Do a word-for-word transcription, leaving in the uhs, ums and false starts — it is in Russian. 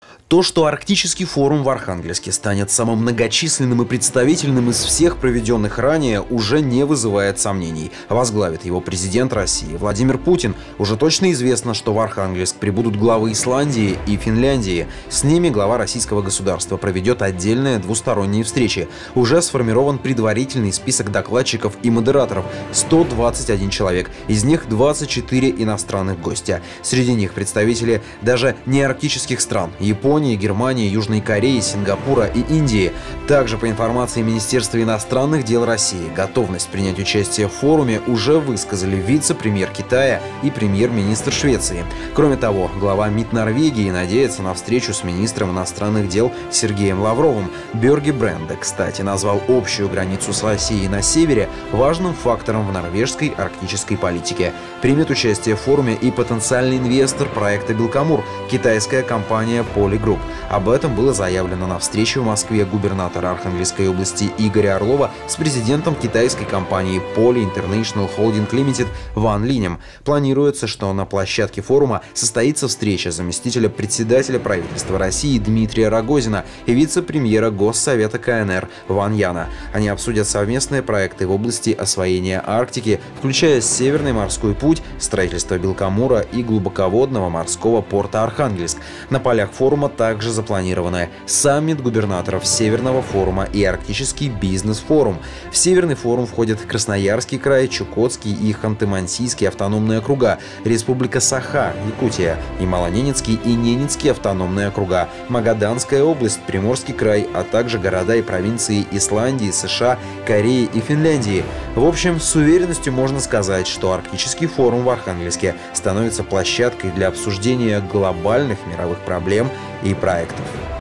То, что Арктический форум в Архангельске станет самым многочисленным и представительным из всех проведенных ранее, уже не вызывает сомнений. Возглавит его президент России Владимир Путин. Уже точно известно, что в Архангельск прибудут главы Исландии и Финляндии. С ними глава российского государства проведет отдельные двусторонние встречи. Уже сформирован предварительный список докладчиков и модераторов – сто двадцать один человек. Из них двадцать четыре иностранных гостя. Среди них представители даже не арктических стран – Японии, Германии, Южной Кореи, Сингапура и Индии. Также, по информации Министерства иностранных дел России, готовность принять участие в форуме уже высказали вице-премьер Китая и премьер-министр Швеции. Кроме того, глава МИД Норвегии надеется на встречу с министром иностранных дел Сергеем Лавровым. Бьорге Бренде, кстати, назвал общую границу с Россией на севере важным фактором в норвежской арктической политике. Примет участие в форуме и потенциальный инвестор проекта «Белкамур» – китайская компания «Полигрупп». Об этом было заявлено на встрече в Москве губернатора Архангельской области Игоря Орлова с президентом китайской компании Poly International Holding Limited Ван Линем. Планируется, что на площадке форума состоится встреча заместителя председателя правительства России Дмитрия Рогозина и вице-премьера Госсовета КНР Ван Яна. Они обсудят совместные проекты в области освоения Арктики, включая Северный морской путь, строительство Белкамура и глубоководного морского порта Архангельск. На полях форума также запланированы саммит губернаторов Северного форума и Арктический бизнес-форум. В Северный форум входят Красноярский край, Чукотский и Ханты-Мансийский автономные округа, Республика Саха, Якутия, Ямало-Ненецкий и Ненецкий автономные округа, Магаданская область, Приморский край, а также города и провинции Исландии, США, Кореи и Финляндии. В общем, с уверенностью можно сказать, что Арктический форум в Архангельске становится площадкой для обсуждения глобальных мировых проблем и проектов.